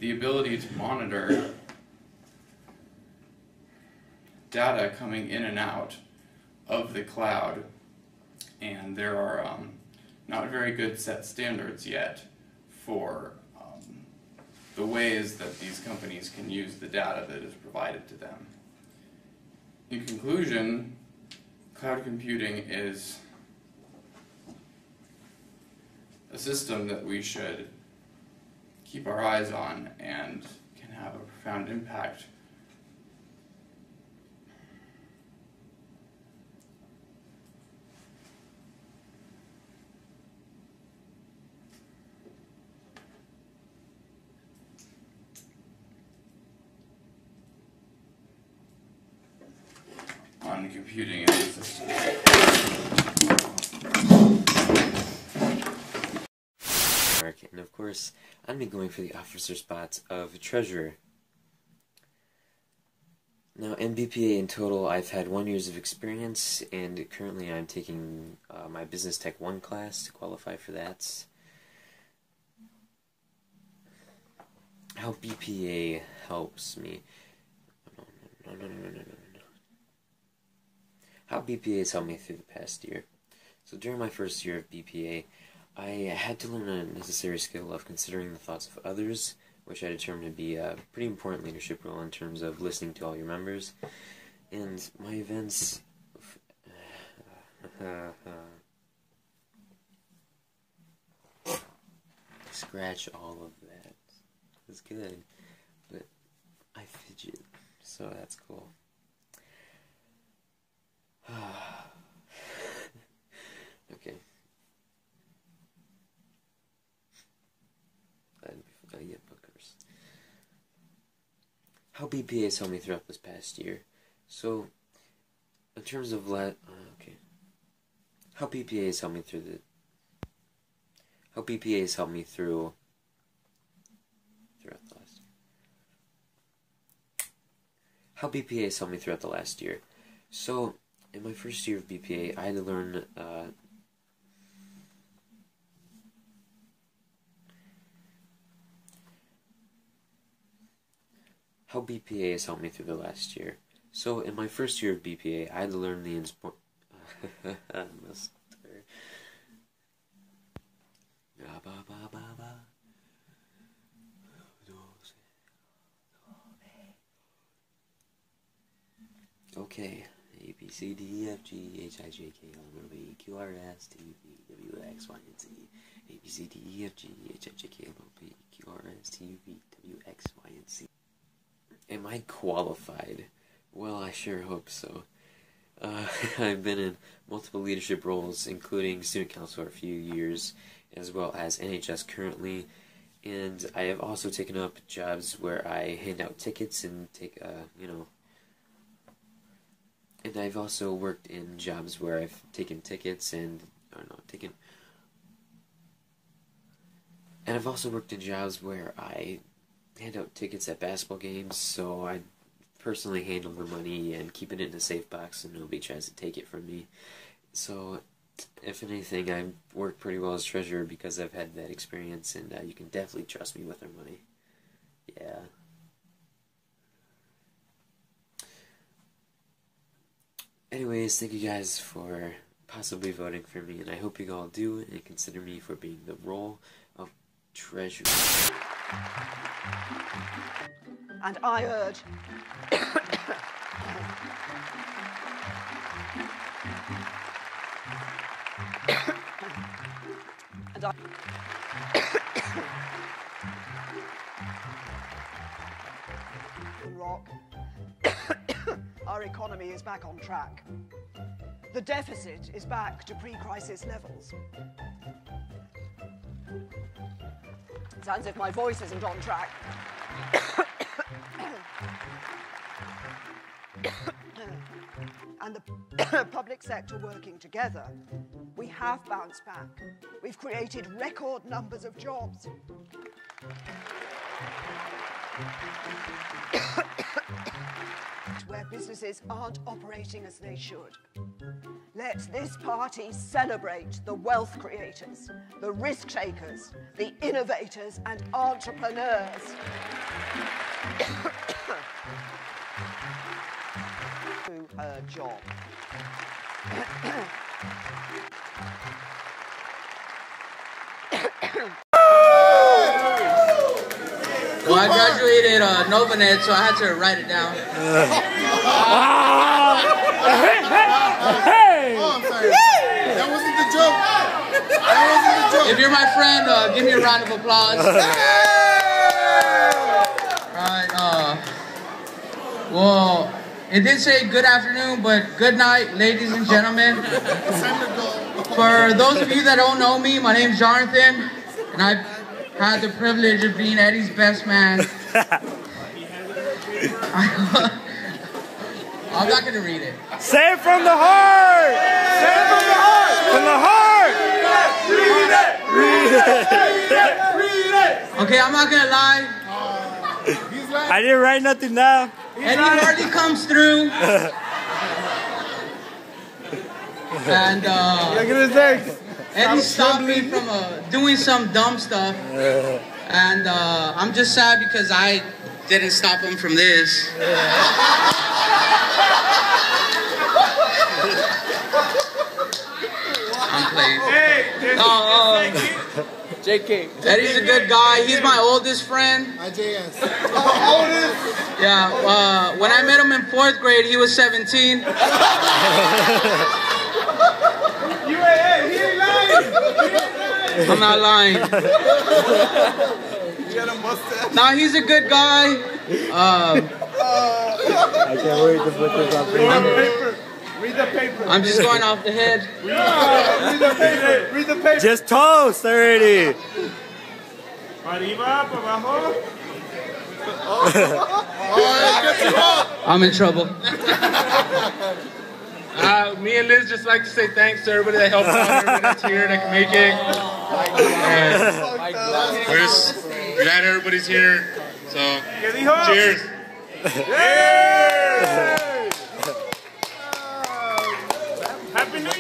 the ability to monitor data coming in and out of the cloud, and there are not very good set standards yet for the ways that these companies can use the data that is provided to them. In conclusion, cloud computing is a system that we should keep our eyes on and can have a profound impact on computing and systems. And of course, I'm going to be going for the officer spot of treasurer. Now, in BPA in total, I've had 1 year of experience, and currently I'm taking my Business Tech 1 class to qualify for that. How BPA helps me. How BPA has helped me through the past year. So during my first year of BPA, I had to learn a necessary skill of considering the thoughts of others, which I determined to be a pretty important leadership role in terms of listening to all your members. And my events... Scratch all of that. It's good, but I fidget, so that's cool. Okay. Yeah, bookers. How BPA has helped me throughout this past year. So, in terms of how BPA has helped me through throughout the last year. How BPA has helped me throughout the last year. So, in my first year of BPA, I had to learn how BPA has helped me through the last year. So, in my first year of BPA, I had to learn the Okay. A, B, C, D, E, F, G, H, I, J, K, L, M, N, O, P, Q, R, S, T, U, V, W, X, Y, and Z. A, B, C, D, E, F, G, H, I, J, K, L, M, N, O, P, Q, R, S, T, U, V, W, X, Y, and Z. Am I qualified? Well, I sure hope so. I've been in multiple leadership roles, including student council for a few years, as well as NHS currently, and I have also taken up jobs where I hand out tickets and and I've also worked in jobs where I've taken tickets and I've also worked in jobs where I hand out tickets at basketball games, so I personally handle the money and keep it in a safe box so nobody tries to take it from me. So, if anything, I work pretty well as treasurer because I've had that experience, and you can definitely trust me with our money. Yeah. Anyways, thank you guys for possibly voting for me, and I hope you all do and consider me for being the role of treasurer. And I urge rock. Our economy is back on track. The deficit is back to pre-crisis levels. Sounds as if my voice isn't on track. And the public sector working together, we have bounced back. We've created record numbers of jobs. Where businesses aren't operating as they should. Let this party celebrate the wealth creators, the risk takers, the innovators and entrepreneurs. To her job. Well, I graduated Novanet, so I had to write it down. Hey! Oh, I'm sorry. That wasn't the joke. That wasn't the joke. If you're my friend, give me a round of applause. Right. Well, it did say good afternoon, but good night, ladies and gentlemen. For those of you that don't know me, my name's Jonathan, and I've had the privilege of being Eddie's best man. I'm not going to read it. Say it from the heart! Say it from the heart! From the heart! Read it! Read it! Read it! Okay, I'm not going to lie. I didn't write nothing down. Eddie hardly comes through. And Look at his legs. Eddie stopped me from doing some dumb stuff. And I'm just sad because I didn't stop him from this. I'm playing. JK. Eddie's a good guy. He's my oldest friend. IJS. Yeah, when I met him in 4th grade, he was 17. He ain't lying. I'm not lying. You got a mustache. Nah, he's a good guy. I can't wait to put this on paper. Read the paper. I'm just going off the head. Read the paper. Read the paper. Just toast already. Arriba, para abajo. I'm in trouble. Me and Liz just like to say thanks to everybody that helped out, everybody that's here that can make it. And we're just glad everybody's here. So, cheers. Happy New